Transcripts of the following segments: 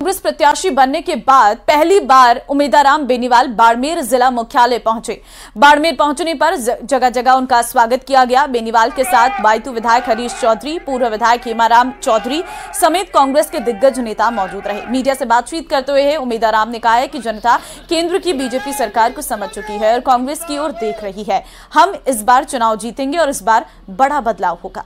कांग्रेस प्रत्याशी बनने के बाद पहली बार उमेदाराम बेनीवाल बाड़मेर जिला मुख्यालय पहुंचे। बाड़मेर पहुंचने पर जगह जगह उनका स्वागत किया गया। बेनीवाल के साथ बायतू विधायक हरीश चौधरी, पूर्व विधायक हेमाराम चौधरी समेत कांग्रेस के दिग्गज नेता मौजूद रहे। मीडिया से बातचीत करते हुए उमेदाराम ने कहा है कि जनता केंद्र की बीजेपी सरकार को समझ चुकी है और कांग्रेस की ओर देख रही है। हम इस बार चुनाव जीतेंगे और इस बार बड़ा बदलाव होगा।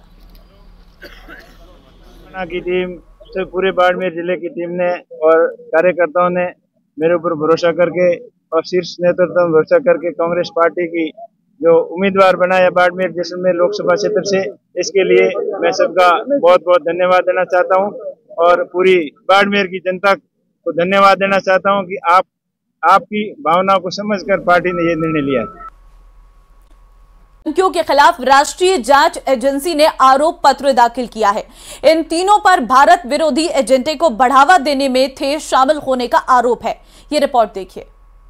की टीम से पूरे बाड़मेर जिले की टीम ने और कार्यकर्ताओं ने मेरे ऊपर भरोसा करके और शीर्ष नेतृत्व में भरोसा करके कांग्रेस पार्टी की जो उम्मीदवार बनाया बाड़मेर जैसलमेर लोकसभा क्षेत्र से, इसके लिए मैं सबका बहुत बहुत धन्यवाद देना चाहता हूं और पूरी बाड़मेर की जनता को धन्यवाद देना चाहता हूं कि आपकी भावनाओं को समझकर पार्टी ने ये निर्णय लिया है। के खिलाफ राष्ट्रीय जांच एजेंसी ने आरोप पत्र दाखिल किया है। इन तीनों पर भारत विरोधी एजेंडे को बढ़ावा देने में थे शामिल होने का आरोप है। ये रिपोर्ट देखिए।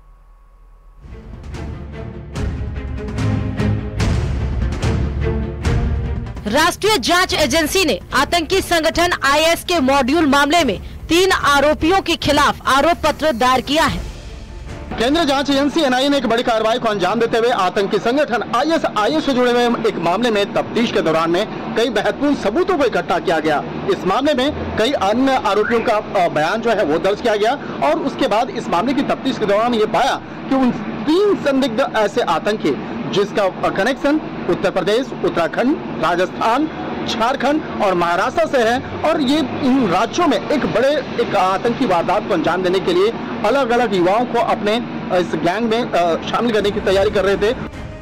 राष्ट्रीय जांच एजेंसी ने आतंकी संगठन आईएस के मॉड्यूल मामले में 3 आरोपियों के खिलाफ आरोप पत्र दायर किया है। केंद्रीय जांच एजेंसी एनआईए ने एक बड़ी कार्रवाई को अंजाम देते हुए आतंकी संगठन आईएस से जुड़े हुए एक मामले में तफ्तीश के दौरान में कई महत्वपूर्ण सबूतों को इकट्ठा किया गया। इस मामले में कई अन्य आरोपियों का बयान जो है वो दर्ज किया गया और उसके बाद इस मामले की तफ्तीश के दौरान ये पाया कि उन 3 संदिग्ध ऐसे आतंकी जिसका कनेक्शन उत्तर प्रदेश, उत्तराखंड, राजस्थान, झारखंड और महाराष्ट्र से है और ये इन राज्यों में एक आतंकी वारदात को अंजाम देने के लिए अलग अलग युवाओं को अपने इस गैंग में शामिल करने की तैयारी कर रहे थे।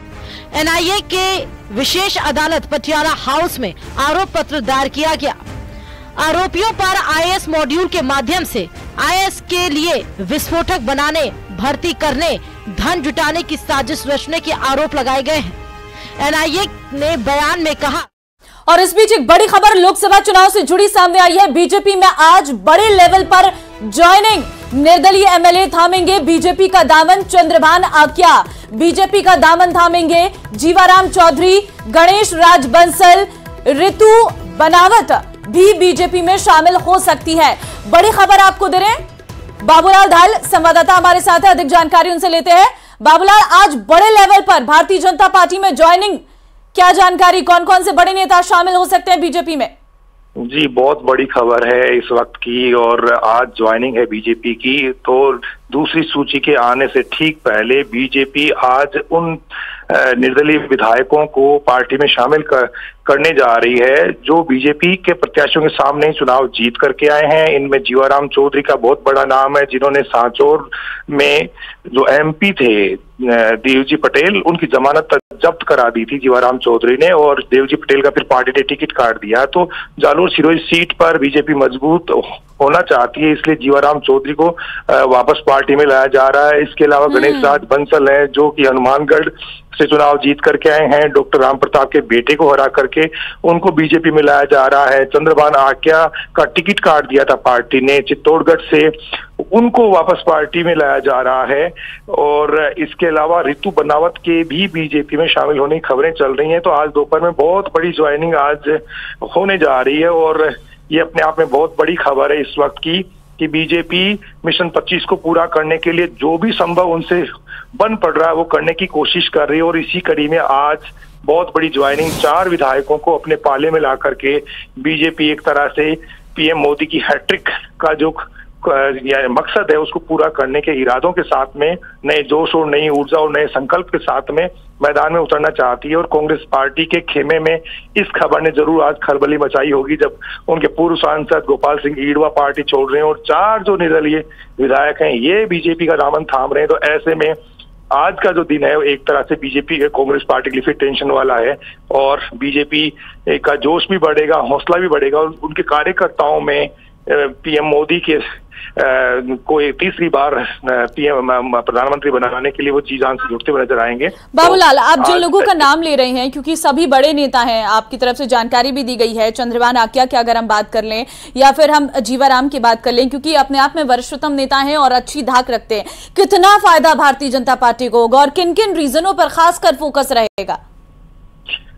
एनआईए के विशेष अदालत पटियाला हाउस में आरोप पत्र दायर किया गया। आरोपियों पर आईएस मॉड्यूल के माध्यम से आईएस के लिए विस्फोटक बनाने, भर्ती करने, धन जुटाने की साजिश रचने के आरोप लगाए गए हैं। एनआईए ने बयान में कहा। और इस बीच एक बड़ी खबर लोकसभा चुनाव से जुड़ी सामने आई है। बीजेपी में आज बड़े लेवल पर ज्वाइनिंग। निर्दलीय एमएलए थामेंगे बीजेपी का दामन। चंद्रभान आक्या बीजेपी का दामन थामेंगे। जीवाराम चौधरी, गणेश राज बंसल, ऋतु बनावत भी बीजेपी में शामिल हो सकती है। बड़ी खबर आपको दे रहे हैं। बाबूलाल धाल संवाददाता हमारे साथ है, अधिक जानकारी उनसे लेते हैं। बाबूलाल, आज बड़े लेवल पर भारतीय जनता पार्टी में ज्वाइनिंग, क्या जानकारी, कौन कौन से बड़े नेता शामिल हो सकते हैं बीजेपी में? जी, बहुत बड़ी खबर है इस वक्त की और आज ज्वाइनिंग है बीजेपी की। तो दूसरी सूची के आने से ठीक पहले बीजेपी आज उन निर्दलीय विधायकों को पार्टी में शामिल करने जा रही है जो बीजेपी के प्रत्याशियों के सामने चुनाव जीत करके आए हैं। इनमें जीवाराम चौधरी का बहुत बड़ा नाम है, जिन्होंने सांचौर में जो एमपी थे देवजी पटेल, उनकी जमानत जब्त करा दी थी जीवाराम चौधरी ने और देवजी पटेल का फिर पार्टी ने टिकट काट दिया। तो जालोर सिरोही सीट पर बीजेपी मजबूत होना चाहती है, इसलिए जीवाराम चौधरी को वापस पार्टी में लाया जा रहा है। इसके अलावा गणेश राज बंसल है जो कि हनुमानगढ़ से चुनाव जीत करके आए हैं। डॉक्टर राम प्रताप के बेटे को हरा करके उनको बीजेपी में लाया जा रहा है। चंद्रभान आक्या का टिकट काट दिया था पार्टी ने चित्तौड़गढ़ से, उनको वापस पार्टी में लाया जा रहा है। और इसके अलावा ऋतु बनावत के भी बीजेपी में शामिल होने की खबरें चल रही हैं। तो आज दोपहर में बहुत बड़ी ज्वाइनिंग आज होने जा रही है और ये अपने आप में बहुत बड़ी खबर है इस वक्त की कि बीजेपी मिशन 25 को पूरा करने के लिए जो भी संभव उनसे बन पड़ रहा है वो करने की कोशिश कर रही है। और इसी कड़ी में आज बहुत बड़ी ज्वाइनिंग 4 विधायकों को अपने पाले में ला करके बीजेपी एक तरह से पीएम मोदी की हैट्रिक का जो मकसद है उसको पूरा करने के इरादों के साथ में नए जोश और नई ऊर्जा और नए संकल्प के साथ में मैदान में उतरना चाहती है। और कांग्रेस पार्टी के खेमे में इस खबर ने जरूर आज खलबली मचाई होगी जब उनके पूर्व सांसद गोपाल सिंह ईडवा पार्टी छोड़ रहे हैं और 4 जो निर्दलीय विधायक हैं ये बीजेपी का दामन थाम रहे हैं। तो ऐसे में आज का जो दिन है एक तरह से बीजेपी कांग्रेस पार्टी के लिए फिर टेंशन वाला है और बीजेपी का जोश भी बढ़ेगा, हौसला भी बढ़ेगा और उनके कार्यकर्ताओं में पीएम मोदी के को तीसरी बार पीएम प्रधानमंत्री बनाने के लिए वो जी जान से जुटते हुए नजर आएंगे। बाबूलाल, आप जिन लोगों का नाम ले रहे हैं क्योंकि सभी बड़े नेता हैं, आपकी तरफ से जानकारी भी दी गई है, चंद्रभान आक्या की अगर हम बात कर लें या फिर हम जीवाराम की बात कर लें, क्योंकि अपने आप में वरिष्ठतम नेता हैं और अच्छी धाक रखते हैं, कितना फायदा भारतीय जनता पार्टी को होगा और किन किन रीजनों पर खासकर फोकस रहेगा?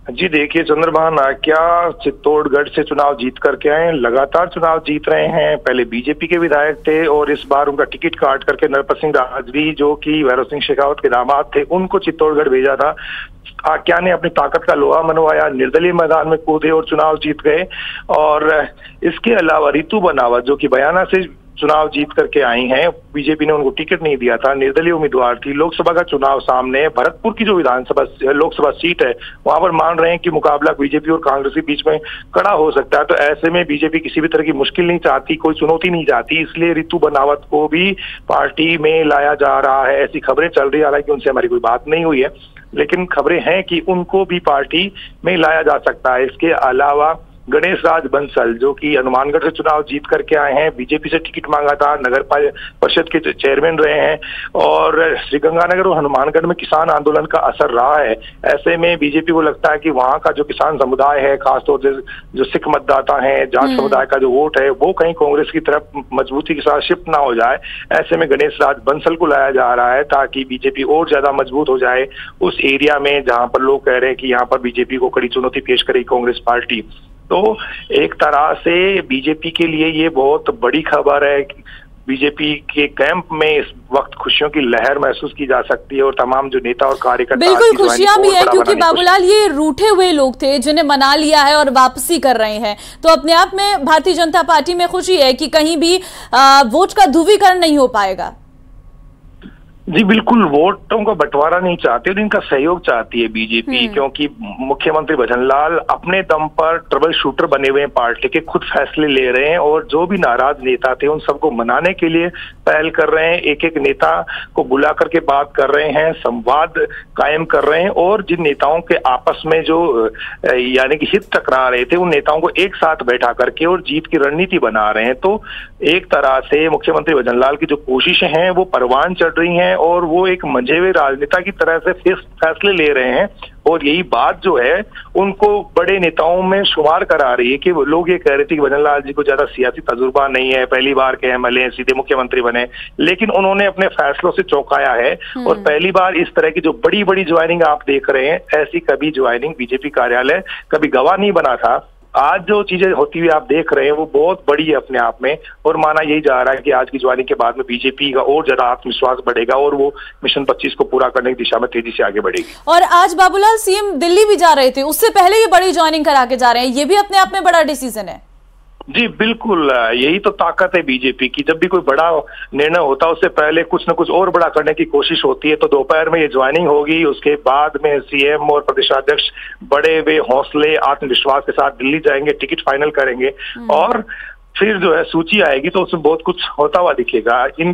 जी देखिए, चंद्रभान आक्या चित्तौड़गढ़ से चुनाव जीत करके आए, लगातार चुनाव जीत रहे हैं। पहले बीजेपी के विधायक थे और इस बार उनका टिकट काट करके नरपत सिंह राजवी, जो कि भैरव सिंह शेखावत के दामाद थे, उनको चित्तौड़गढ़ भेजा था। आक्या ने अपनी ताकत का लोहा मनवाया, निर्दलीय मैदान में कूदे और चुनाव जीत गए। और इसके अलावा रितु बनावत, जो कि बयाना से चुनाव जीत करके आई हैं, बीजेपी ने उनको टिकट नहीं दिया था, निर्दलीय उम्मीदवार थी। लोकसभा का चुनाव सामने, भरतपुर की जो लोकसभा सीट है वहां पर मान रहे हैं कि मुकाबला बीजेपी और कांग्रेस के बीच में कड़ा हो सकता है। तो ऐसे में बीजेपी किसी भी तरह की मुश्किल नहीं चाहती, कोई चुनौती नहीं चाहती, इसलिए रितु बनावत को भी पार्टी में लाया जा रहा है। ऐसी खबरें चल रही है, हालांकि उनसे हमारी कोई बात नहीं हुई है, लेकिन खबरें हैं कि उनको भी पार्टी में लाया जा सकता है। इसके अलावा गणेश राज बंसल, जो कि हनुमानगढ़ से चुनाव जीत करके आए हैं, बीजेपी से टिकट मांगा था, नगर परिषद के चेयरमैन रहे हैं और श्रीगंगानगर और हनुमानगढ़ में किसान आंदोलन का असर रहा है। ऐसे में बीजेपी को लगता है कि वहां का जो किसान समुदाय है, खासतौर से जो सिख मतदाता है, जाट समुदाय का जो वोट है, वो कहीं कांग्रेस की तरफ मजबूती के साथ शिफ्ट ना हो जाए। ऐसे में गणेश राज बंसल को लाया जा रहा है ताकि बीजेपी और ज्यादा मजबूत हो जाए उस एरिया में जहां पर लोग कह रहे हैं कि यहाँ पर बीजेपी को कड़ी चुनौती पेश करेगी कांग्रेस पार्टी। तो एक तरह से बीजेपी के लिए ये बहुत बड़ी खबर है। बीजेपी के कैंप में इस वक्त खुशियों की लहर महसूस की जा सकती है और तमाम जो नेता और कार्यकर्ता, बिल्कुल खुशियां भी है, क्योंकि बाबूलाल ये रूठे हुए लोग थे जिन्हें मना लिया है और वापसी कर रहे हैं। तो अपने आप में भारतीय जनता पार्टी में खुशी है कि कहीं भी वोट का ध्रुवीकरण नहीं हो पाएगा। जी बिल्कुल, वोटों का बंटवारा नहीं चाहती और इनका सहयोग चाहती है बीजेपी, क्योंकि मुख्यमंत्री भजनलाल अपने दम पर ट्रबल शूटर बने हुए हैं, पार्टी के खुद फैसले ले रहे हैं और जो भी नाराज नेता थे उन सबको मनाने के लिए पहल कर रहे हैं। एक एक नेता को बुला करके बात कर रहे हैं, संवाद कायम कर रहे हैं और जिन नेताओं के आपस में जो यानी कि हित टकरा रहे थे, उन नेताओं को एक साथ बैठा करके और जीत की रणनीति बना रहे हैं। तो एक तरह से मुख्यमंत्री भजनलाल की जो कोशिशें हैं वो परवान चढ़ रही हैं और वो एक मंझे हुए राजनेता की तरह से फैसले ले रहे हैं। और यही बात जो है उनको बड़े नेताओं में शुमार करा रही है कि लोग ये कह रहे थे कि भजनलाल जी को ज्यादा सियासी तजुर्बा नहीं है, पहली बार के एमएलए सीधे मुख्यमंत्री बने, लेकिन उन्होंने अपने फैसलों से चौंकाया है और पहली बार इस तरह की जो बड़ी बड़ी ज्वाइनिंग आप देख रहे हैं, ऐसी कभी ज्वाइनिंग बीजेपी कार्यालय कभी गवाह नहीं बना था। आज जो चीजें होती हुई आप देख रहे हैं वो बहुत बड़ी है अपने आप में और माना यही जा रहा है कि आज की ज्वाइनिंग के बाद में बीजेपी का और ज्यादा आत्मविश्वास बढ़ेगा और वो मिशन 25 को पूरा करने की दिशा में तेजी से आगे बढ़ेगी। और आज बाबूलाल सीएम दिल्ली भी जा रहे थे, उससे पहले ये बड़ी ज्वाइनिंग करा के जा रहे हैं, ये भी अपने आप में बड़ा डिसीजन है। जी बिल्कुल, यही तो ताकत है बीजेपी की। जब भी कोई बड़ा निर्णय होता है उससे पहले कुछ न कुछ और बड़ा करने की कोशिश होती है। तो दोपहर में ये ज्वाइनिंग होगी, उसके बाद में सीएम और प्रदेशाध्यक्ष बड़े हुए हौसले आत्मविश्वास के साथ दिल्ली जाएंगे, टिकट फाइनल करेंगे और फिर जो है सूची आएगी तो उसमें बहुत कुछ होता हुआ दिखेगा।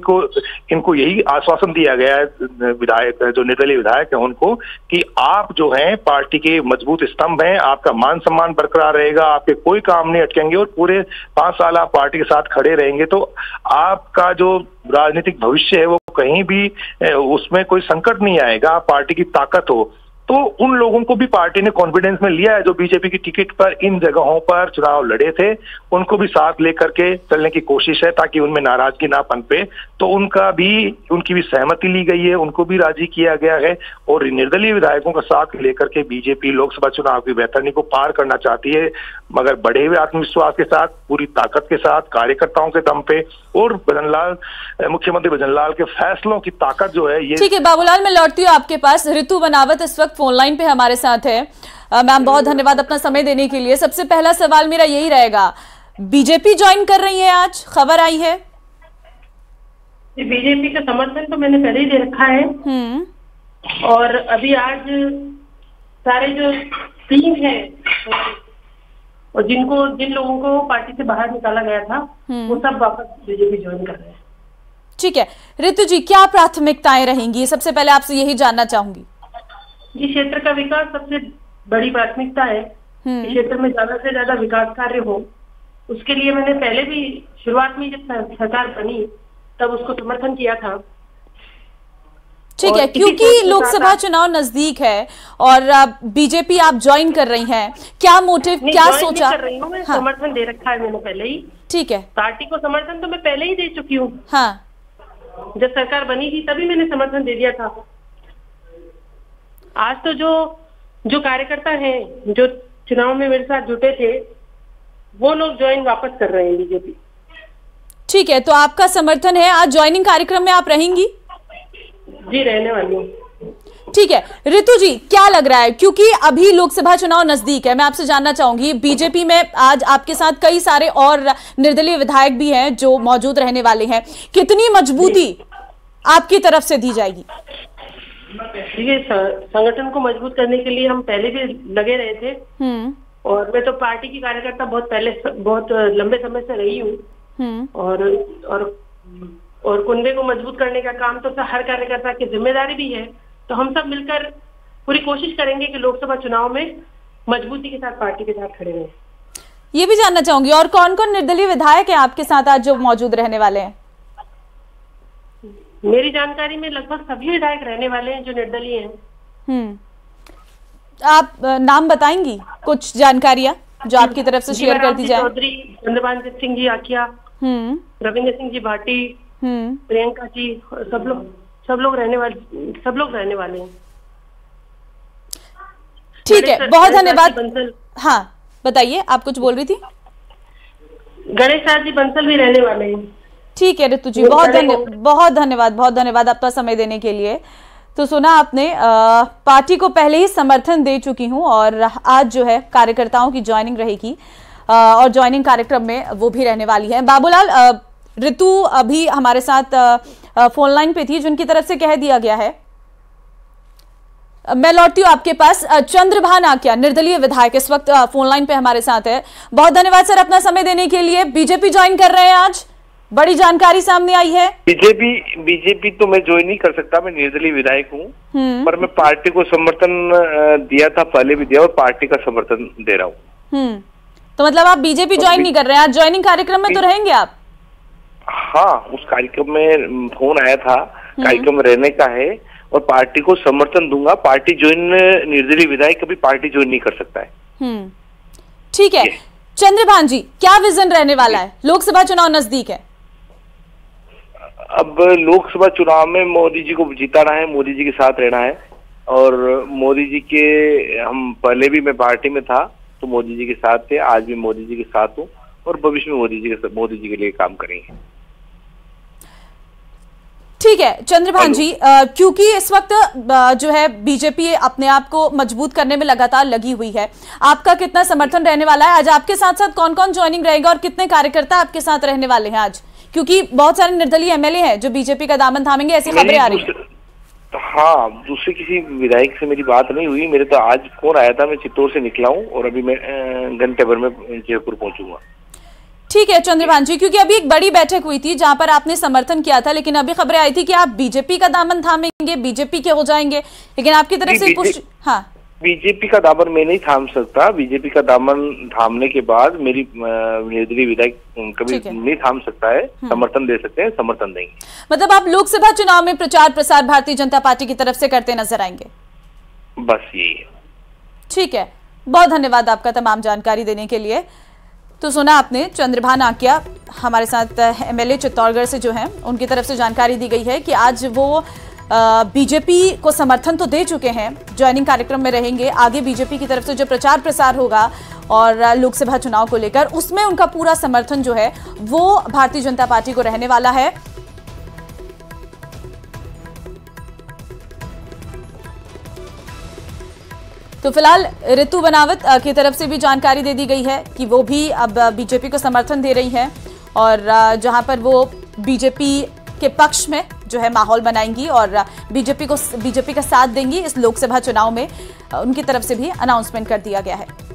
इनको यही आश्वासन दिया गया है विधायक, जो निर्दलीय विधायक है उनको, कि आप जो हैं पार्टी के मजबूत स्तंभ हैं, आपका मान सम्मान बरकरार रहेगा, आपके कोई काम नहीं अटकेंगे और पूरे 5 साल आप पार्टी के साथ खड़े रहेंगे। तो आपका जो राजनीतिक भविष्य है वो कहीं भी उसमें कोई संकट नहीं आएगा, पार्टी की ताकत हो। तो उन लोगों को भी पार्टी ने कॉन्फिडेंस में लिया है जो बीजेपी की टिकट पर इन जगहों पर चुनाव लड़े थे, उनको भी साथ लेकर के चलने की कोशिश है ताकि उनमें नाराजगी ना पनपे। तो उनकी भी सहमति ली गई है, उनको भी राजी किया गया है और निर्दलीय विधायकों का साथ लेकर के बीजेपी लोकसभा चुनाव की बेहतरी को पार करना चाहती है, मगर बढ़े हुए आत्मविश्वास के साथ, पूरी ताकत के साथ, कार्यकर्ताओं के दम पे और मुख्यमंत्री भजनलाल के फैसलों की ताकत जो है ये। ठीक है बाबूलाल, मैं लौटती हूँ आपके पास। रितु बनावत इस वक्त फोन लाइन पे हमारे साथ है। मैम बहुत धन्यवाद अपना समय देने के लिए। सबसे पहला सवाल मेरा यही रहेगा, बीजेपी ज्वाइन कर रही है, आज खबर आई है। बीजेपी का समर्थन तो मैंने पहले ही दे रखा है और अभी आज सारे जो टीम है और जिन लोगों को पार्टी से बाहर निकाला गया था वो सब वापस बीजेपी ज्वाइन कर रहे हैं। ठीक है रितु जी, क्या प्राथमिकताएं रहेंगी, सबसे पहले आपसे यही जानना चाहूंगी। जी, क्षेत्र का विकास सबसे बड़ी प्राथमिकता है। क्षेत्र में ज्यादा से ज्यादा विकास कार्य हो, उसके लिए मैंने पहले भी शुरुआत में जब सरकार बनी तब उसको समर्थन किया था। ठीक है, क्योंकि लोकसभा चुनाव नजदीक है और बीजेपी आप ज्वाइन कर रही हैं, क्या मोटिव, क्या सोचा? कर रही हूँ मैं, हाँ। समर्थन दे रखा है मैंने पहले ही। ठीक है, पार्टी को समर्थन तो मैं पहले ही दे चुकी हूँ। हाँ, जब सरकार बनी थी तभी मैंने समर्थन दे दिया था। आज तो जो जो कार्यकर्ता हैं जो चुनाव में मेरे साथ जुटे थे वो लोग ज्वाइन वापस कर रहे हैं बीजेपी। ठीक है, तो आपका समर्थन है, आज ज्वाइनिंग कार्यक्रम में आप रहेंगी? जी, रहने वाली हूँ। ठीक है ऋतु जी, क्या लग रहा है, क्योंकि अभी लोकसभा चुनाव नजदीक है, मैं आपसे जानना चाहूंगी बीजेपी में आज आपके साथ कई सारे और निर्दलीय विधायक भी हैं जो मौजूद रहने वाले हैं, कितनी मजबूती आपकी तरफ से दी जाएगी? ये संगठन को मजबूत करने के लिए हम पहले भी लगे रहे थे और मैं तो पार्टी की कार्यकर्ता बहुत लंबे समय से रही हूँ और कुनबे को मजबूत करने का काम तो हर कार्यकर्ता की जिम्मेदारी भी है। तो हम सब मिलकर पूरी कोशिश करेंगे कि लोकसभा चुनाव में मजबूती के साथ पार्टी के साथ खड़े रहें। ये भी जानना चाहूंगी, और कौन कौन निर्दलीय विधायक हैं आपके साथ आज जो मौजूद रहने वाले हैं? मेरी जानकारी में लगभग सभी विधायक रहने वाले हैं जो निर्दलीय हैं। आप नाम बताएंगी कुछ जानकारियां जो आपकी तरफ से शेयर कर दी जाए? चौधरी, चंद्रभान सिंह जी आकिया, रविंद्र सिंह जी भाटी, प्रियंका जी, सब लोग रहने वाले हैं। ठीक है, बहुत धन्यवाद। हाँ बताइए, आप कुछ बोल रही थी? गणेश जी बंसल भी रहने वाले हैं। ठीक है ऋतु जी, बहुत धन्यवाद आपका समय देने के लिए। तो सुना आपने, पार्टी को पहले ही समर्थन दे चुकी हूं और आज जो है कार्यकर्ताओं की ज्वाइनिंग रहेगी और ज्वाइनिंग कार्यक्रम में वो भी रहने वाली है। बाबूलाल, ऋतु अभी हमारे साथ फोन लाइन पे थी जिनकी तरफ से कह दिया गया है। मैं लौटती हूँ आपके पास। चंद्रभान आकिया, निर्दलीय विधायक, इस वक्त फोन लाइन पे हमारे साथ है। बहुत धन्यवाद सर अपना समय देने के लिए। बीजेपी ज्वाइन कर रहे हैं, आज बड़ी जानकारी सामने आई है। बीजेपी तो मैं ज्वाइन नहीं कर सकता, मैं निर्दलीय विधायक हूँ, पर मैं पार्टी को समर्थन दिया था, पहले भी दिया और पार्टी का समर्थन दे रहा हूँ। तो मतलब आप बीजेपी ज्वाइन नहीं कर रहे हैं, आज ज्वाइनिंग कार्यक्रम में तो रहेंगे आप? हाँ, उस कार्यक्रम में फोन आया था, कार्यक्रम में रहने का है और पार्टी को समर्थन दूंगा। पार्टी ज्वाइन, निर्दलीय विधायक कभी पार्टी ज्वाइन नहीं कर सकता है। ठीक है चंद्रभान जी, क्या विजन रहने वाला है? लोकसभा चुनाव नजदीक है। अब लोकसभा चुनाव में मोदी जी को जिताना है, मोदी जी के साथ रहना है और मोदी जी के, हम पहले भी मैं पार्टी में था तो मोदी जी के साथ थे, आज भी मोदी जी के साथ हूँ और भविष्य में मोदी जी के लिए काम करेंगे। ठीक है चंद्रभान जी, क्योंकि इस वक्त जो है बीजेपी अपने आप को मजबूत करने में लगातार लगी हुई है, आपका कितना समर्थन रहने वाला है? आज आपके साथ साथ कौन कौन ज्वाइनिंग रहेगा और कितने कार्यकर्ता आपके साथ रहने वाले हैं आज? क्योंकि बहुत सारे निर्दलीय एमएलए हैं जो बीजेपी का दामन थामेंगे, ऐसी खबरें आ रही हैं। हाँ, दूसरे किसी विधायक से मेरी बात नहीं हुई, मेरे तो आज फोन आया था, मैं चित्तौड़ से निकला हूँ और अभी मैं घंटे भर में जयपुर पहुंचूंगा। ठीक है चंद्रभान जी, क्योंकि अभी एक बड़ी बैठक हुई थी जहां पर आपने समर्थन किया था, लेकिन अभी खबरें आई थी कि आप बीजेपी का दामन थामेंगे, बीजेपी के हो जाएंगे, लेकिन आपकी तरफ से कुछ। हाँ, बीजेपी का दामन मैं नहीं थाम सकता, बीजेपी का दामन थामने के बाद मेरी निर्दलीय विधायक कभी नहीं थाम सकता है, समर्थन दे सकते हैं, समर्थन देंगे। मतलब आप लोकसभा चुनाव में प्रचार प्रसार भारतीय जनता पार्टी की तरफ से करते नजर आएंगे? बस यही है। ठीक है, बहुत धन्यवाद आपका तमाम जानकारी देने के लिए। तो सुना आपने, चंद्रभान आकिया हमारे साथ एमएलए चित्तौड़गढ़ से जो है, उनकी तरफ से जानकारी दी गई है कि आज वो बीजेपी को समर्थन तो दे चुके हैं, ज्वाइनिंग कार्यक्रम में रहेंगे, आगे बीजेपी की तरफ से जो प्रचार प्रसार होगा और लोकसभा चुनाव को लेकर उसमें उनका पूरा समर्थन जो है वो भारतीय जनता पार्टी को रहने वाला है। तो फिलहाल ऋतु बनावत की तरफ से भी जानकारी दे दी गई है कि वो भी अब बीजेपी को समर्थन दे रही हैं और जहां पर वो बीजेपी के पक्ष में जो है माहौल बनाएंगी और बीजेपी का साथ देंगी इस लोकसभा चुनाव में, उनकी तरफ से भी अनाउंसमेंट कर दिया गया है।